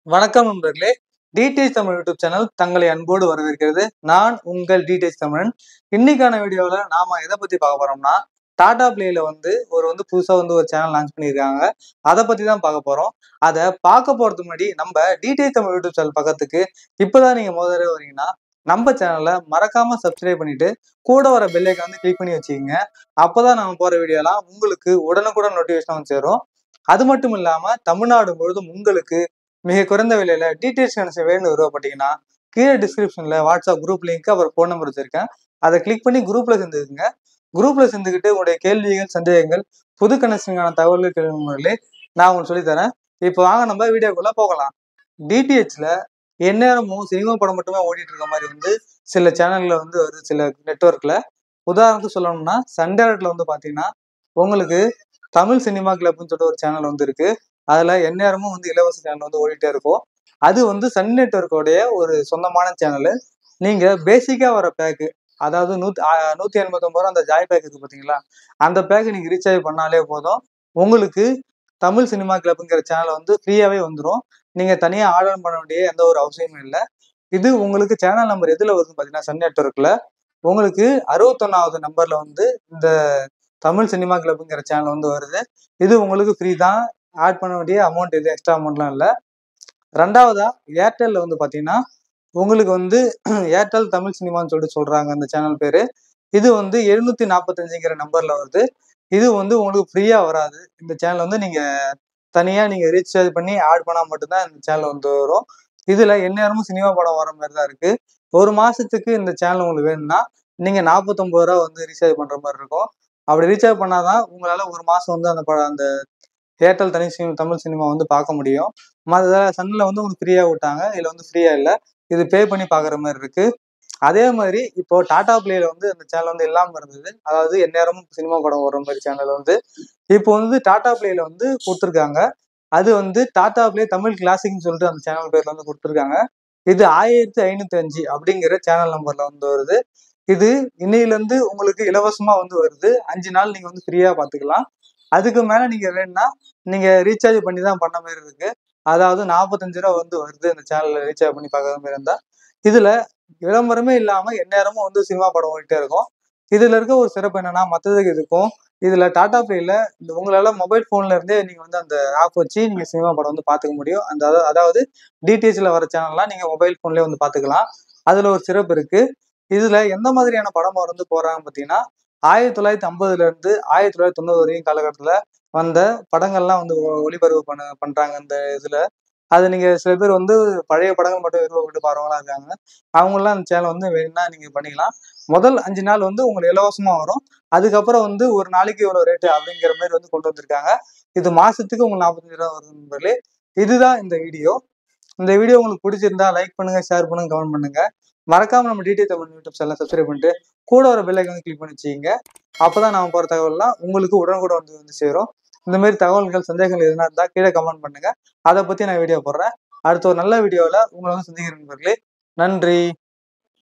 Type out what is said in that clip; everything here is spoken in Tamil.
வணக்கம் நண்பர்களே. டிடிஎச் தமிழ் யூடியூப் சேனல் தங்களை அன்போடு வரவேற்கிறது. நான் உங்கள் டிடிஎச் தமிழன். இன்னைக்கான வீடியோவில் நாம எதை பத்தி பார்க்க போறோம்னா, டாடா பிளேல புதுசா ஒரு சேனல் லான்ச் பண்ணியிருக்காங்க. அதை பத்தி தான் பார்க்க போறோம். அதை பார்க்க போறதுக்கு முன்னாடி நம்ம டிடிஎச் தமிழ் யூடியூப் சேனல் பக்கத்துக்கு இப்பதான் நீங்க முதல்ல வரீங்கன்னா நம்ம சேனலை மறக்காம சப்ஸ்கிரைப் பண்ணிட்டு கூட வர பெல் ஐகானை கிளிக் பண்ணி வச்சுக்கோங்க. அப்பதான் நம்ம போற வீடியோலாம் உங்களுக்கு உடனுக்குடன் நோட்டிபிகேஷன் வந்து சேரும். அது மட்டும் இல்லாம தமிழ்நாடு முழுவதும் உங்களுக்கு மிக குறைந்த விலையில டீடைல்ஸ் கனெக்ஷன் வேணும்னு விருப்பப்பட்டீங்கன்னா கீழே டிஸ்கிரிப்ஷன்ல வாட்ஸ்அப் குரூப் லிங்க் அப்புறம் ஃபோன் நம்பர் வச்சிருக்கேன். அதை கிளிக் பண்ணி குரூப்ல சேர்ந்துக்குங்க. குரூப்ல சேர்ந்துக்கிட்டு உங்களுடைய கேள்விகள், சந்தேகங்கள், புது கனெக்ஷனுக்கான தகவல்கள் கேள்வி முறையிலே நான் உங்களுக்கு சொல்லித்தரேன். இப்போ வாங்க நம்ம வீடியோக்குள்ள போகலாம். டிடிஹெச்ல எந்நேரமும் சினிமா படம் மட்டுமே ஓடிட்டு இருக்க மாதிரி சில சேனல்ல வருது, சில நெட்ஒர்க்ல. உதாரணத்துக்கு சொல்லணும்னா சன் டைரக்ட்ல பாத்தீங்கன்னா உங்களுக்கு தமிழ் சினிமா கிளப்னு சொல்லிட்டு ஒரு சேனல் இருக்கு. அதுல எந்நேரமும் இலவச சேனல் ஓடிட்டே இருக்கும். அது சன் நெட்வொர்க்கோடைய ஒரு சொந்தமான சேனல். நீங்க பேசிக்கா வர பேக்கு, அதாவது 189 ரூபா அந்த ஜாய் பேக் இருக்கு பாத்தீங்களா, அந்த பேக் நீங்க ரீசார்ஜ் பண்ணாலே போதும், உங்களுக்கு தமிழ் சினிமா கிளப்ங்கிற சேனல் ஃப்ரீயாவே வந்துடும். நீங்க தனியா ஆர்டர் பண்ண வேண்டிய எந்த ஒரு அவசியமும் இல்லை. இது உங்களுக்கு சேனல் நம்பர் எதுல வருதுன்னு பாத்தீங்கன்னா சன் நெட்வொர்க்ல உங்களுக்கு 61வது நம்பர்ல இந்த தமிழ் சினிமா கிளப்ங்கிற சேனல் வருது. இது உங்களுக்கு ஃப்ரீ தான். ஆட் பண்ண வேண்டிய அமௌண்ட் இது, எக்ஸ்ட்ரா அமௌண்ட்லாம் இல்லை. ரெண்டாவதா ஏர்டெல்ல பாத்தீங்கன்னா உங்களுக்கு ஏர்டெல் தமிழ் சினிமான்னு சொல்லிட்டு சொல்றாங்க அந்த சேனல் பேரு. இது 745ங்கிற நம்பர்ல வருது. இது உங்களுக்கு ஃப்ரீயா வராது. இந்த சேனல் நீங்க தனியா நீங்க ரீசார்ஜ் பண்ணி ஆட் பண்ணா மட்டும்தான் இந்த சேனல் வரும். இதுல எந்நேரமும் சினிமா படம் வர மாதிரி தான் இருக்கு. ஒரு மாசத்துக்கு இந்த சேனல் உங்களுக்கு வேணும்னா நீங்க 49 ரூபா ரீசார்ஜ் பண்ற மாதிரி இருக்கும். அப்படி ரீசார்ஜ் பண்ணாதான் உங்களால ஒரு மாசம் அந்த ஏர்டெல் தமிழ் சினிமா பார்க்க முடியும். மற்ற சன்ல உங்களுக்கு ஃப்ரீயா விட்டாங்க, இதுல ஃப்ரீயா இல்லை. இது பே பண்ணி பாக்குற மாதிரி இருக்கு. அதே மாதிரி இப்போ டாடா பிளேல அந்த சேனல் இல்லாம இருந்தது. அதாவது எந்நேரமும் சினிமா படம் வர்ற மாதிரி சேனல் இப்போ டாடா பிளேல கொடுத்துருக்காங்க. அது டாடா பிளே தமிழ் கிளாசிக்னு சொல்லிட்டு அந்த சேனல் பேர்ல கொடுத்துருக்காங்க. இது 1505 அப்படிங்கிற சேனல் நம்பர்ல வருது. இது இன்னையில இருந்து உங்களுக்கு இலவசமா வருது. 5 நாள் நீங்க ஃப்ரீயா பாத்துக்கலாம். அதுக்கு மேல நீங்க வேணும்னா நீங்க ரீசார்ஜ் பண்ணி தான் பண்ண மாதிரி இருக்கு. அதாவது 45 ரூபா வருது இந்த சேனல்ல ரீசார்ஜ் பண்ணி பாக்குற மாதிரி இருந்தா. இதுல விளம்பரமே இல்லாம எந்நேரமும் சினிமா படம் ஓடிட்டே இருக்கும். இதுல இருக்க ஒரு சிறப்பு என்னன்னா மற்றதுக்கு இருக்கும், இதுல டாடா பிளேல உங்களால மொபைல் போன்ல இருந்தே நீங்க அந்த ஆப் வச்சு நீங்க சினிமா படம் பாத்துக்க முடியும். அதாவது டிடிஹெச்ல வர சேனல்லாம் நீங்க மொபைல் போன்லயே பாத்துக்கலாம். அதுல ஒரு சிறப்பு இருக்கு. இதுல எந்த மாதிரியான படம் போறாங்க பாத்தீங்கன்னா 1950ல இருந்து 1990 வரையும் காலகட்டத்துல வந்த படங்கள்லாம் ஒளிபரப்பு பண்றாங்க இந்த இதுல. அது நீங்க சில பேர் பழைய படங்கள் மட்டும் விருப்பப்பட்டு பாருங்களா இருக்காங்க. அவங்கெல்லாம் அந்த சேனல் வேணும்னா நீங்க பண்ணிக்கலாம். முதல் 5 நாள் உங்களுக்கு இலவசமா வரும். அதுக்கப்புறம் ஒரு நாளைக்கு இவ்வளவு ரேட்டு அப்படிங்கிற மாதிரி கொண்டு வந்திருக்காங்க. இது மாசத்துக்கு உங்களுக்கு 45 ரூபா வருது நண்பர்களே. இதுதான் இந்த வீடியோ. இந்த வீடியோ உங்களுக்கு பிடிச்சிருந்தா லைக் பண்ணுங்க, ஷேர் பண்ணுங்க, கமெண்ட் பண்ணுங்க. மறக்காம நம்ம டிடிஹெச் தமிழ் யூடியூப் சேனலை சப்ஸ்கிரைப் பண்ணிட்டு கூட ஒரு பெல் ஐகானை கிளிக் பண்ணி வச்சுக்கோங்க. அப்பதான் நாம போற தகவல்லாம் உங்களுக்கு உடனுக்குடன் சேரும். இந்த மாதிரி தகவல்கள், சந்தேகங்கள் எதுனா இருந்தா கீழே கமெண்ட் பண்ணுங்க. அதை பத்தி நான் வீடியோ போடுறேன். அடுத்த ஒரு நல்ல வீடியோல உங்களை சந்திக்கிறேன் நண்பர்களே. நன்றி.